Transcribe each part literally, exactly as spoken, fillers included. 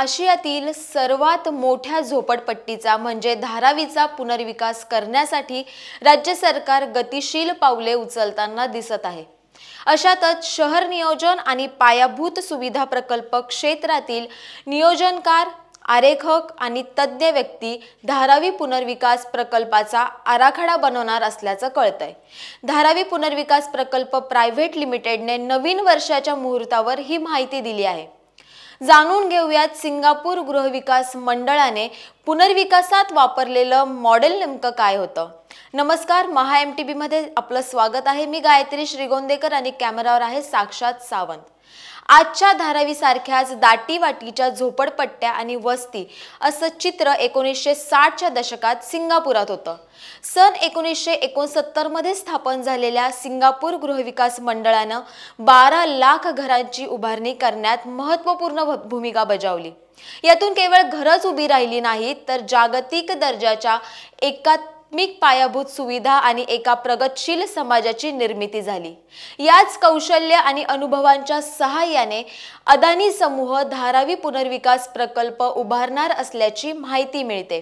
आशियातील सर्वात मोठ्या झोपडपट्टीचा म्हणजे धारावीचा पुनर्विकास करण्यासाठी राज्य सरकार गतिशील पावले उचलताना दिसत आहे। अशातच शहर नियोजन आणि पायाभूत सुविधा प्रकल्प क्षेत्रातील नियोजनकार, आरेखक आणि तज्ञ व्यक्ती धारावी पुनर्विकास प्रकल्पाचा आराखडा बनवणार असल्याचं कळतंय। धारावी पुनर्विकास प्रकल्प प्रायव्हेट लिमिटेडने नवीन वर्षाच्या मुहूर्तावर ही माहिती दिली आहे। जाणून घेऊयात सिंगापूर गृहविकास मंडळाने पुनर्विकासात वापरलेलं मॉडेल नेमकं काय होतं। नमस्कार, महा एमटीबी मध्ये आपलं स्वागत आहे। मी गायत्री श्रीगोंदेकर आणि कॅमेरावर आहे साक्षात सावंत। आजच्या धारावी सारख्याच दाटीवाटीच्या झोपडपट्ट्या आणि वस्ती असं चित्र एकोणीसशे साठच्या दशकात सिंगापुरात होतं। सन एकोणीसशे एकोणसत्तर मध्ये स्थापन झालेल्या सिंगापूर गृहविकास मंडळानं बारा लाख घरांची उभारणी करण्यात महत्त्वपूर्ण भूमिका बजावली। यातून केवळ घरच उभी राहिली नाहीत, तर जागतिक दर्जाच्या एका पायाभूत सुविधा आणि एका प्रगतशील समाजाची निर्मिती झाली। याच कौशल्य आणि अनुभवांच्या सहाय्याने अदानी समूह धारावी पुनर्विकास प्रकल्प उभारणार असल्याची माहिती मिळते।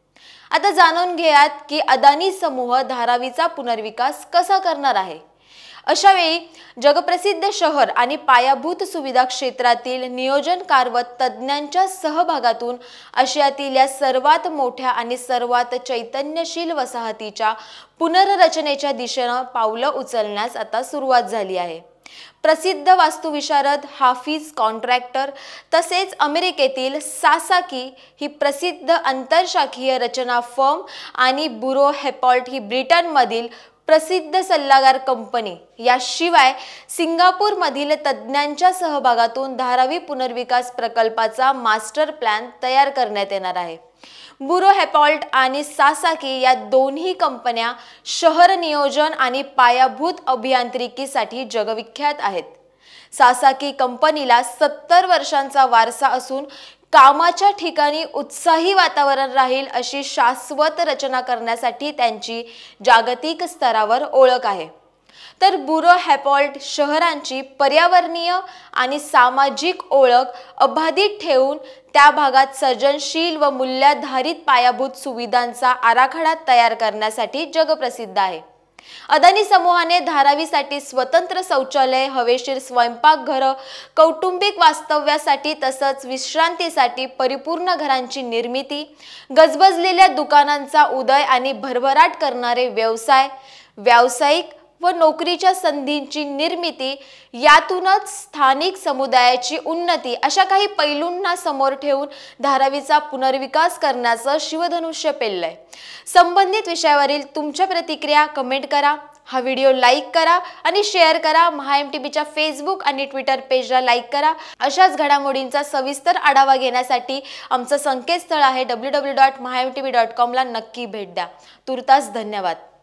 आता जाणून घेऊयात की अदानी समूह धारावीचा पुनर्विकास कसा करणार आहे। अशा वेळी जगप्रसिद्ध शहर आणि पायाभूत सुविधा क्षेत्रातील नियोजनकार व तज्ञांच्या सहभागातून आशियातील या सर्वात मोठ्या आणि सर्वात चैतन्यशील वसाहतीच्या पुनर्रचनेच्या दिशेने पावलं उचलण्यास आता सुरुवात झाली आहे। प्रसिद्ध वास्तुविशारद हाफिज कॉन्ट्रॅक्टर तसेच अमेरिकेतील सासाकी ही प्रसिद्ध आंतरशाखीय रचना फर्म आणि बुरो हेपॉल्ट ही ब्रिटनमधील प्रसिद्ध सल्लागार कंपनी याशिवाय सिंगापूर मधील तज्ञांच्या सहभागातून धारावी पुनर्विकास प्रकल्पाचा मास्टर प्लॅन तयार करण्यात येणार आहे। बुरो हेपॉल्ट आणि सासाकी या दोन्ही कंपन्या शहर नियोजन आणि पायाभूत अभियांत्रिकीसाठी जगविख्यात आहेत। सासाकी कंपनीला सत्तर वर्षांचा वारसा असून कामाच्या ठिकाणी उत्साही वातावरण राहील अशी शाश्वत रचना करण्यासाठी त्यांची जागतिक स्तरावर ओळख आहे। तर बुरो हेपॉल्ट शहरांची पर्यावरणीय आणि सामाजिक ओळख अबाधित ठेवून त्या भागात सर्जनशील व मूल्याधारित पायाभूत सुविधांचा आराखडा तयार करण्यासाठी जगप्रसिद्ध आहे। अदानी समूहाने धारावीसाठी स्वतंत्र शौचालय, हवेशीर स्वयंपाकघर, कौटुंबिक वास्तव्यासाठी तसंच विश्रांतीसाठी परिपूर्ण घरांची निर्मिती, गजबजलेल्या दुकानांचा उदय आणि भरभराट करणारे व्यवसाय, व्यावसायिक व नोकरीच्या संधींची निर्मिती, यातूनच स्थानिक समुदायाची उन्नती अशा काही पैलूंना समोर ठेवून धारावीचा पुनर्विकास करण्याचं शिवधनुष्य पेललंय। संबंधित विषयावरील तुमच्या प्रतिक्रिया कमेंट करा, हा व्हिडिओ लाईक करा आणि शेअर करा। महा एमटीबीच्या फेसबुक आणि ट्विटर पेजला लाईक करा। अशाच घडामोडींचा सविस्तर आढावा घेण्यासाठी आमचं संकेतस्थळ आहे W W W dot Maha MTB dot com ला नक्की भेट द्या। तुर्तास धन्यवाद।